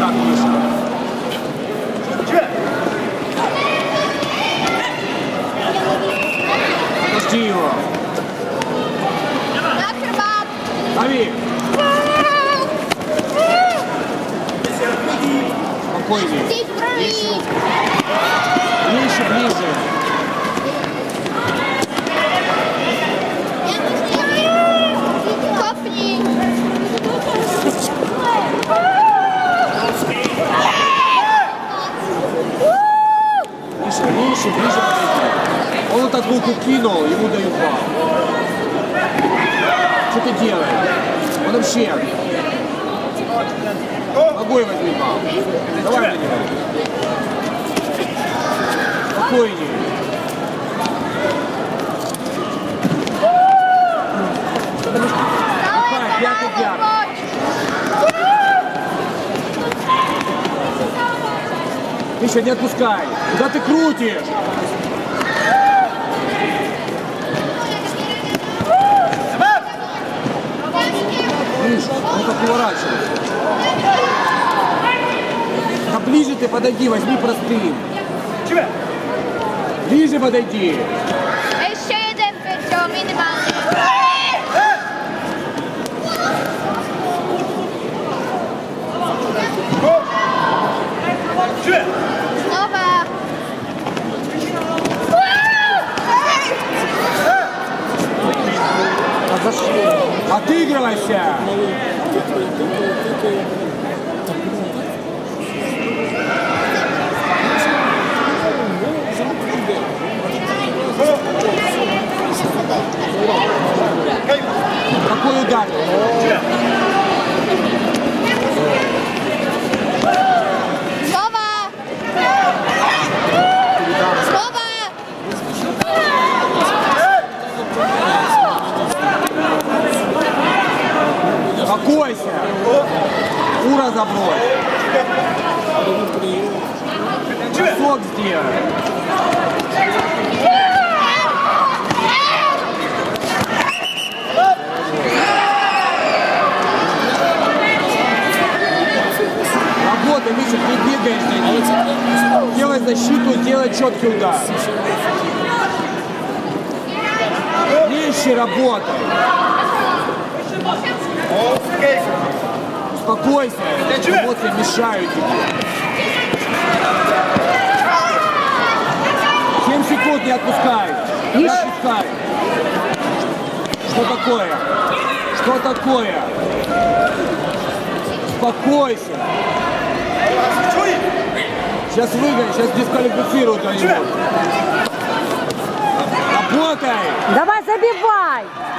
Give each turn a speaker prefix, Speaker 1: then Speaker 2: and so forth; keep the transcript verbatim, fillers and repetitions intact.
Speaker 1: шаг выше. Подожди его. Лови. Спокойнее. Ближе, ближе.
Speaker 2: Копни.
Speaker 1: Ближе, ближе, ближе. Он вот так руку кинул, ему дают бал. Что ты делаешь? Он вообще. Ногой возьми бал. Давай на него. Спокойнее. Давай, пятый пятый. Миша, не отпускай. Куда ты крутишь? Миша, он как уворачивается. Да ближе ты подойди, возьми простым. Ближе подойди.
Speaker 2: Ще один причому мінімальний. Снова.
Speaker 1: Отыгрывайся. Какой удар?
Speaker 2: Снова. Снова.
Speaker 1: Успокойся. Ура забрось. Бросок сделай. Работай, Миша, не бегаешь. Делай защиту, делай четкий удар. Резче работай. Успокойся, эмоции мешают тебе. семь секунд не отпускай. Не отпускай. Что такое? Что такое? Успокойся. Сейчас выгонят, сейчас дисквалифицируют они. Работай!
Speaker 3: Давай, забивай!